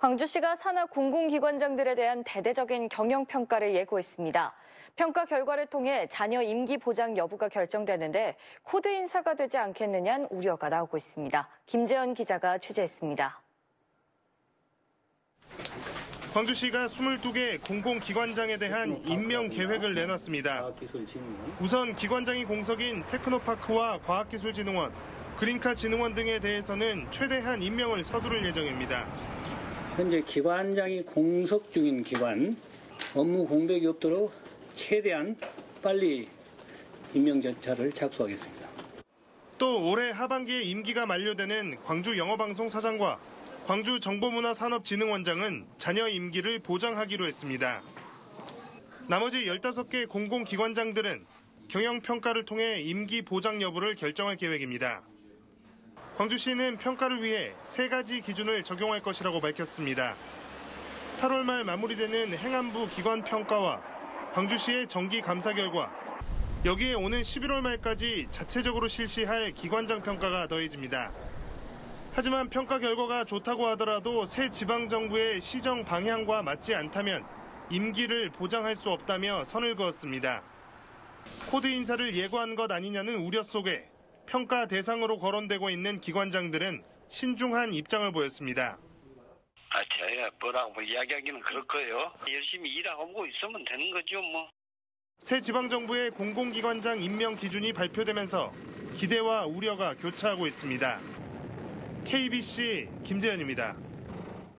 광주시가 산하 공공기관장들에 대한 대대적인 경영평가를 예고했습니다. 평가 결과를 통해 자녀 임기 보장 여부가 결정되는데 코드 인사가 되지 않겠느냐는 우려가 나오고 있습니다. 김재현 기자가 취재했습니다. 광주시가 22개 공공기관장에 대한 임명 계획을 내놨습니다. 우선 기관장이 공석인 테크노파크와 과학기술진흥원, 그린카진흥원 등에 대해서는 최대한 임명을 서두를 예정입니다. 현재 기관장이 공석 중인 기관, 업무 공백이 없도록 최대한 빨리 임명 절차를 착수하겠습니다. 또 올해 하반기에 임기가 만료되는 광주영어방송 사장과 광주정보문화산업진흥원장은 자녀 임기를 보장하기로 했습니다. 나머지 15개 공공기관장들은 경영평가를 통해 임기 보장 여부를 결정할 계획입니다. 광주시는 평가를 위해 3가지 기준을 적용할 것이라고 밝혔습니다. 8월 말 마무리되는 행안부 기관평가와 광주시의 정기 감사 결과, 여기에 오는 11월 말까지 자체적으로 실시할 기관장 평가가 더해집니다. 하지만 평가 결과가 좋다고 하더라도 새 지방정부의 시정 방향과 맞지 않다면 임기를 보장할 수 없다며 선을 그었습니다. 코드 인사를 예고한 것 아니냐는 우려 속에 평가 대상으로 거론되고 있는 기관장들은 신중한 입장을 보였습니다. 저야 뭐라고 이야기하기는 그럴 거예요. 열심히 일하고 있으면 되는 거죠, 뭐. 새 지방정부의 공공기관장 임명 기준이 발표되면서 기대와 우려가 교차하고 있습니다. KBC 김재현입니다.